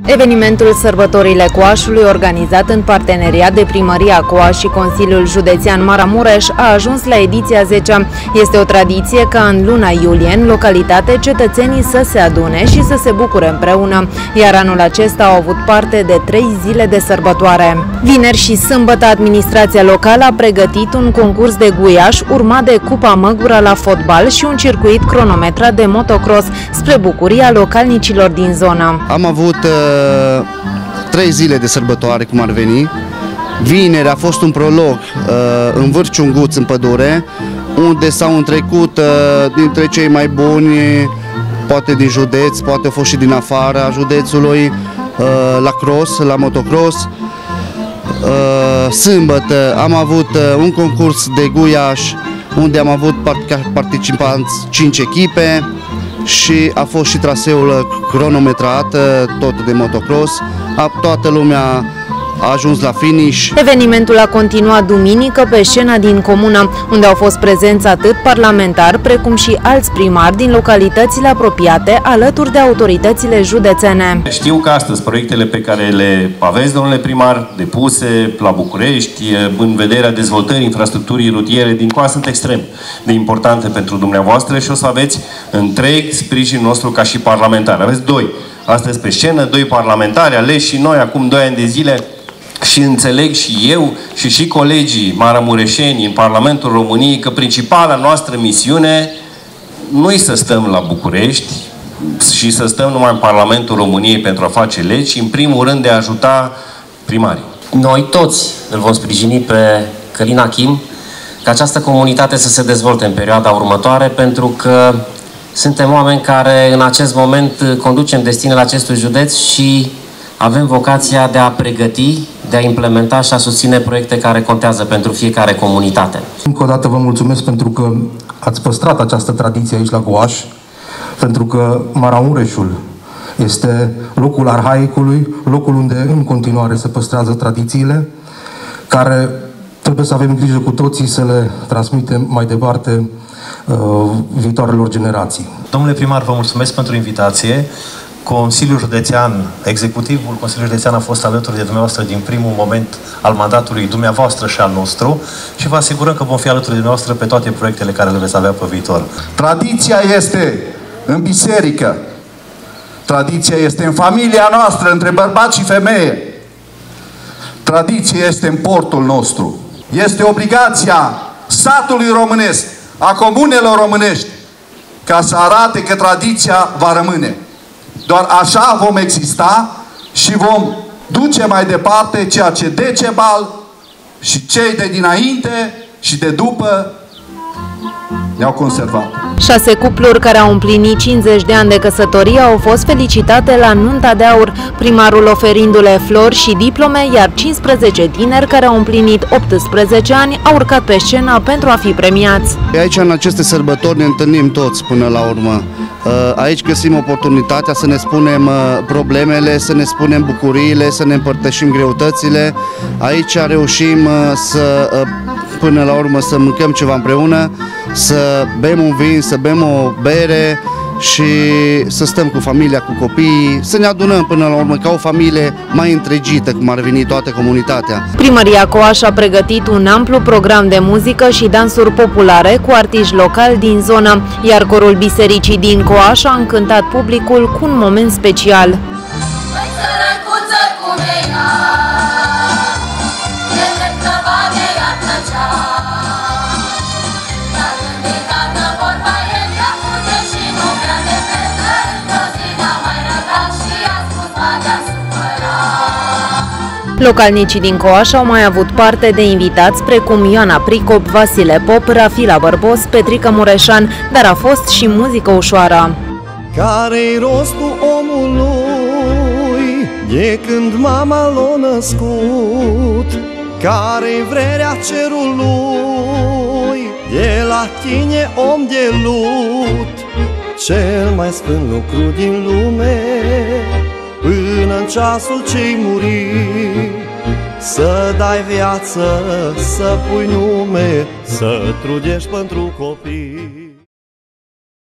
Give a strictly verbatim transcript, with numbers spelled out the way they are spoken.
Evenimentul Sărbătorile Coașului, organizat în parteneriat de Primăria Coaș și Consiliul Județean Maramureș, a ajuns la ediția zecea. Este o tradiție ca în luna iulie, în localitate, cetățenii să se adune și să se bucure împreună, iar anul acesta au avut parte de trei zile de sărbătoare. Vineri și sâmbătă, administrația locală a pregătit un concurs de guiaș, urmat de Cupa Măgura la fotbal și un circuit cronometrat de motocross, spre bucuria localnicilor din zonă. Am avut uh, trei zile de sărbătoare, cum ar veni. Vineri a fost un prolog uh, în Vârciunguț, în pădure, unde s-au întrecut uh, dintre cei mai buni, poate din județ, poate au fost și din afara județului, uh, la cross, la motocross. Uh, sâmbătă am avut uh, un concurs de guiaș, unde am avut participanți cinci echipe și a fost și traseul cronometrat, tot de motocross. Toată lumea a ajuns la finish. Evenimentul a continuat duminică pe scena din comună, unde au fost prezenți atât parlamentari, precum și alți primari din localitățile apropiate, alături de autoritățile județene. Știu că astăzi proiectele pe care le aveți, domnule primar, depuse la București, în vederea dezvoltării infrastructurii rutiere din Coaș, sunt extrem de importante pentru dumneavoastră și o să aveți întreg sprijinul nostru ca și parlamentar. Aveți doi astăzi pe scenă, doi parlamentari aleși și noi acum doi ani de zile. Și înțeleg și eu și și colegii maramureșeni în Parlamentul României că principala noastră misiune nu e să stăm la București și să stăm numai în Parlamentul României pentru a face legi, ci în primul rând de a ajuta primarii. Noi toți îl vom sprijini pe Călin Achim ca această comunitate să se dezvolte în perioada următoare, pentru că suntem oameni care în acest moment conducem destinele acestui județ și avem vocația de a pregăti, de a implementa și a susține proiecte care contează pentru fiecare comunitate. Încă o dată vă mulțumesc pentru că ați păstrat această tradiție aici la Coaș, pentru că Maramureșul este locul arhaicului, locul unde în continuare se păstrează tradițiile, care trebuie să avem grijă cu toții să le transmitem mai departe uh, viitoarelor generații. Domnule primar, vă mulțumesc pentru invitație. Consiliul Județean, executivul Consiliului Județean a fost alături de dumneavoastră din primul moment al mandatului dumneavoastră și al nostru și vă asigurăm că vom fi alături de dumneavoastră pe toate proiectele care le veți avea pe viitor. Tradiția este în biserică, tradiția este în familia noastră, între bărbați și femeie, tradiția este în portul nostru, este obligația satului românesc, a comunelor românești, ca să arate că tradiția va rămâne. Doar așa vom exista și vom duce mai departe ceea ce Decebal și cei de dinainte și de după ne-au conservat. Șase cupluri care au împlinit cincizeci de ani de căsătorie au fost felicitate la nunta de aur, primarul oferindu-le flori și diplome, iar cincisprezece tineri care au împlinit optsprezece ani au urcat pe scenă pentru a fi premiați. Aici, în aceste sărbători, ne întâlnim toți până la urmă. Aici găsim oportunitatea să ne spunem problemele, să ne spunem bucuriile, să ne împărtășim greutățile. Aici reușim să, până la urmă, să mâncăm ceva împreună, să bem un vin, să bem o bere și să stăm cu familia, cu copiii, să ne adunăm până la urmă ca o familie mai întregită, cum ar veni toată comunitatea. Primăria Coaș a pregătit un amplu program de muzică și dansuri populare cu artiști locali din zonă, iar corul bisericii din Coaș a încântat publicul cu un moment special. Localnicii din Coaș au mai avut parte de invitați precum Ioana Pricop, Vasile Pop, Rafila Bărbos, Petrică Mureșan, dar a fost și muzică ușoară. Care-i rostul omului de când mama l-a născut? Care-i vrerea cerului de la tine, om de lut? Cel mai sfânt lucru din lume până în ceasul ce-i muri, să dai viață, să pui nume, să trudești pentru copii.